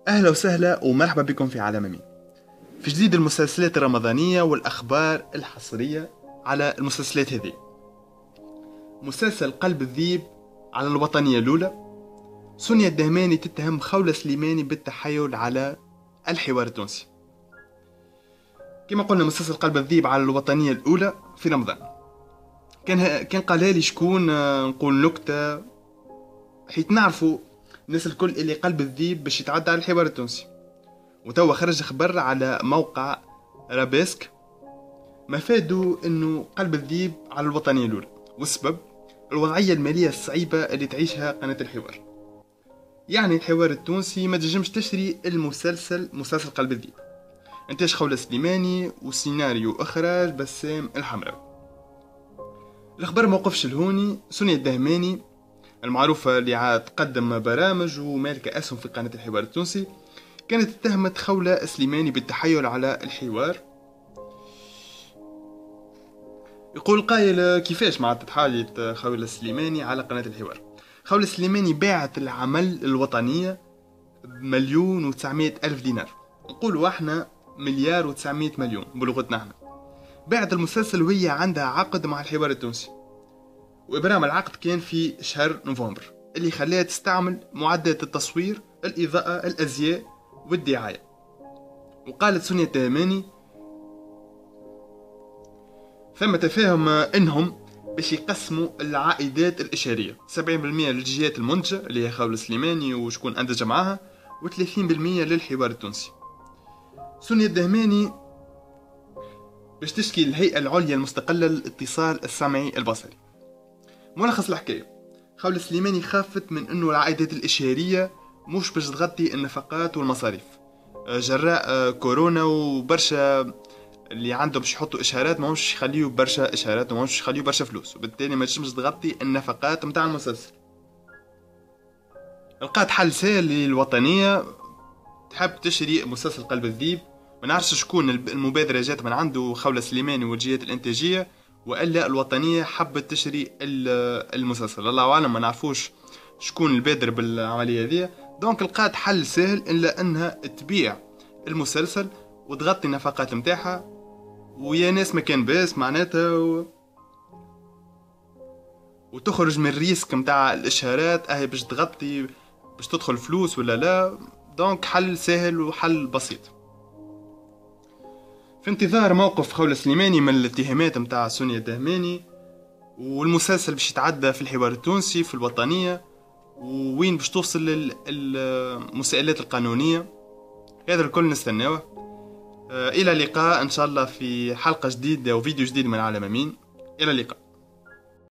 أهلا وسهلا ومرحبا بكم في عالم مين، في جديد المسلسلات الرمضانية والأخبار الحصرية على المسلسلات هذه. مسلسل قلب الذيب على الوطنية الأولى. سونيا الدهماني تتهم خولة سليماني بالتحايل على الحوار التونسي. كما قلنا مسلسل قلب الذيب على الوطنية الأولى في رمضان. كان قالها لي شكون، نقول نكتة حيت نعرفوا الناس الكل اللي قلب الذيب باش يتعدى على الحوار التونسي. وتوا خرج خبر على موقع رابيسك مفاده انه قلب الذيب على الوطنية الأولى، والسبب الوضعية المالية الصعيبة اللي تعيشها قناة الحوار. يعني الحوار التونسي ما تنجمش تشتري مسلسل قلب الذيب. انتاج خولة سليماني وسيناريو اخراج بسام الحمراوي. الخبر موقفش الهوني. سونيا الدهماني المعروفة اللي عاد تقدم برامج ومالكة اسهم في قناة الحوار التونسي كانت اتهمت خولة سليماني بالتحايل على الحوار. يقول قائل كيفاش مع تحايلت خولة سليماني على قناة الحوار. خولة سليماني باعت العمل الوطنية ب1,900,000 دينار، نقولوا احنا 1,900,000,000 بلغتنا احنا. باعت المسلسل وهي عندها عقد مع الحوار التونسي، وإبرام العقد كان في شهر نوفمبر اللي خلاها تستعمل معدات التصوير، الإضاءة، الأزياء والدعاية. وقالت سونيا الدهماني ثم تفاهم انهم باش يقسموا العائدات الاشاريه، 70% للجهات المنتجه اللي هي خولة سليماني وشكون انتج معاها، و30% للحوار التونسي. سونيا الدهماني باش تشكي الهيئه العليا المستقله للاتصال السمعي البصري. ملخص الحكايه، خولة سليماني خافت من انه العائدات الاشاريه مش باش تغطي النفقات والمصاريف جراء كورونا، وبرشا اللي عندهم باش يحطوا اشهارات ما همش يخليوا برشا اشهارات وما همش يخليوا برشا فلوس، وبالتالي ما تنجمش تغطي النفقات نتاع المسلسل. لقات حل سهل للوطنيه تحب تشري مسلسل قلب الذيب. ما نعرفش شكون المبادره جات من عنده خولة سليماني والجهات الانتاجيه، والا الوطنيه حبت تشري المسلسل، الله اعلم، ما نعرفوش شكون البادر بالعمليه هذه. دونك لقات حل سهل الا انها تبيع المسلسل وتغطي النفقات نتاعها، ويا ناس ما كان باس معناتها وتخرج من الريسك متاع الاشهارات اهي باش تغطي باش تدخل فلوس ولا لا. دونك حل سهل وحل بسيط. في انتظار موقف خولة سليماني من الاتهامات متاع سونيا الدهماني، والمسلسل باش يتعدى في الحوار التونسي في الوطنية، ووين باش توصل المسائلات القانونية، هذا الكل نستناوه. إلى اللقاء إن شاء الله في حلقة جديدة وفيديو جديد من عالم أمين. إلى اللقاء.